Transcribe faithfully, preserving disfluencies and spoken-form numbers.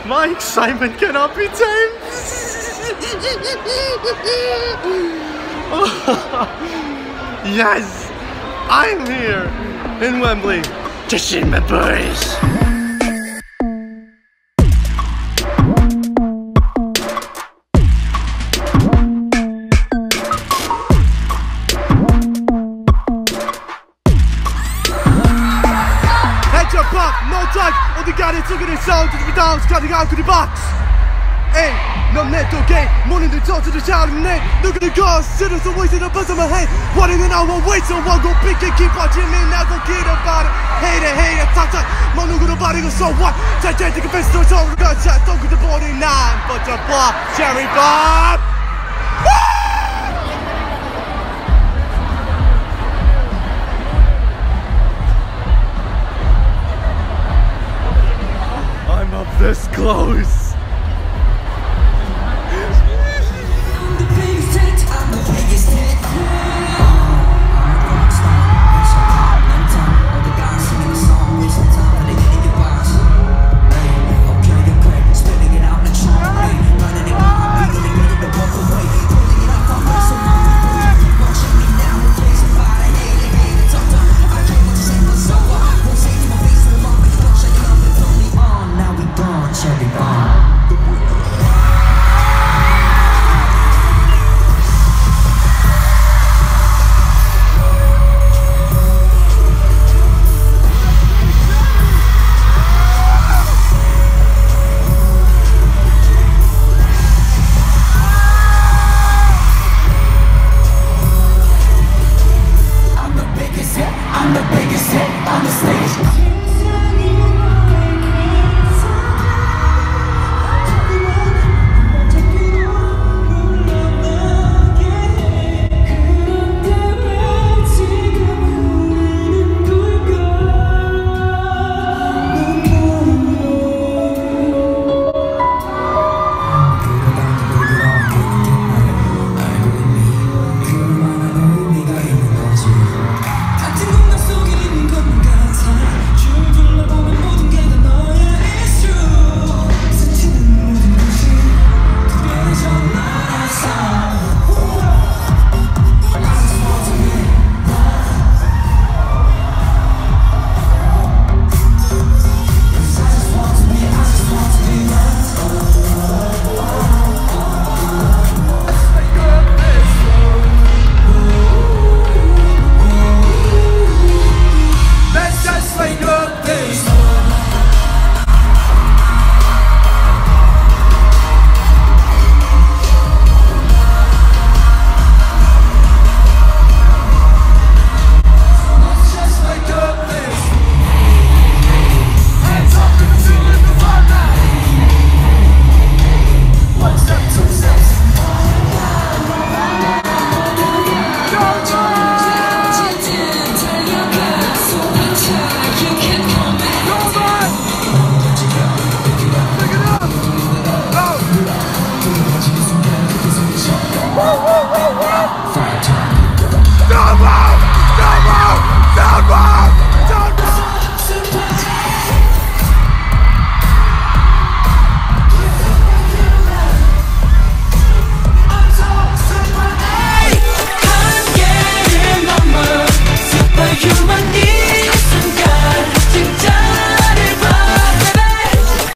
My excitement cannot be tamed. Yes, I'm here in Wembley to see my boys. No touch, och det går inte det sound to the dance, cutting out to the box. Hey, no net okay, morning the talk to the child in the name. Look at the girls, sitters are wasting the buzz on my head. What in an hour, wait so one go pick it, keep watching me, now go get about it. Hate it, hate it, talk, talk, man, look at the body, go so what? Take, take, take a best story, so we're gonna chat, don't get the body nine, but the bar, Cherry Bob. I'm up this close.